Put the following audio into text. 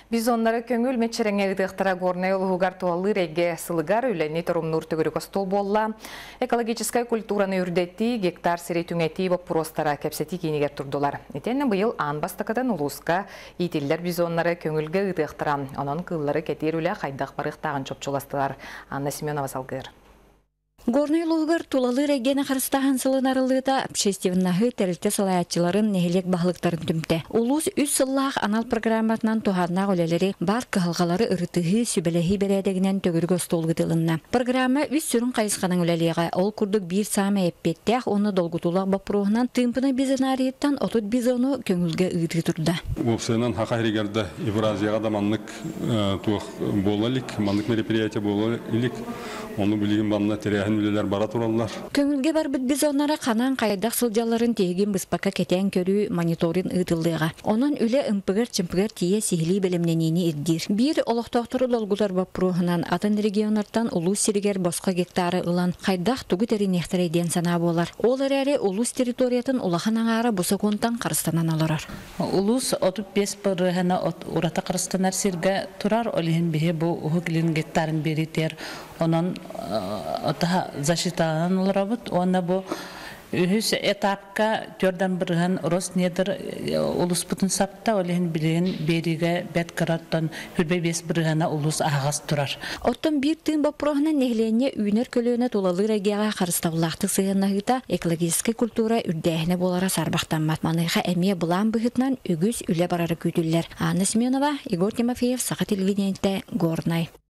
Biz onlara köngül meçerenge ıdıqtara gornay oluğugar tualı rege sılıgar üleni torumnur tügürü kostol bolla. Ekologiskay kulturаны ürdettiği gektar seri tüngeti ve prostara kepseti kiyiniger turdular. Etenne bu yıl anbastakadan uluska itiller biz onlara köngülge ıdıqtara. Onun kılları ketir üle qaydaq barıq tağın çopçulastılar. Anna Семенова салгыр. Горный лугар тулалы регена харыстахан сылынарылыда общественнахы тәрілті салаятчыларын нехелек бағлықтарын түмте. Улус үз сыллах анал программатынан тухарна олелері бар кығылғалары ырытығы сүбелехи бередегінен төгіргі столғытылынна. Программа үз сүрін қайысқаның олелеға ол күрдік бір сама әппеттәқ оны долгутулақ бапыруғынан тымпыны бизонарияттан отут бизону көңілге ұйты тұрда. Опсайынан хақаригерді Евразияға да манлық туық болалик, манлық мероприятия болалик. Onu bilgin banna tereyağın üleler bara turallar. Көңілге бар бит біз онlara қанан қайдақ сылжаларын тегін бұспақа кетен көрі мониторин ұйтылдыға. Onun үлі ымпығыр-чымпығыр тие сихили білімненені ирдир. Bir олықтақтыры долгудар бапыруғынан атын регионардан улус сиригер босқа гектары ылан қайдақ тугу теринехтерейден сана болар. Ол әрі улус территориятын улахан аңары бұсықонтан қарыстанан алырар. Улус 35 бұрығына урата қарыстанар сирге турар олихин бихе бұл ұғылин гектарын беритер. Onun daha zaşitanan olurabıt. Ona bu ühüs etapka törden bırıhan Rosneder ulus putun sapta olehin bileğin berige bet karattan hülbe bes bırıhana ulus ağaz turar. Ottun bir tığın bapıroğuna nehlenye üner kölüğüne dolalı regiyağa karıstavlahtı sığınahıda ekologiski kultura ürdehine bolara sarbaqtan matmanıqa emiye bulan bıhıtnan ügüz üle bararı güdüller. Anna Семенова, Igor Timofeyev, Sağa Televideniyente, Gornay.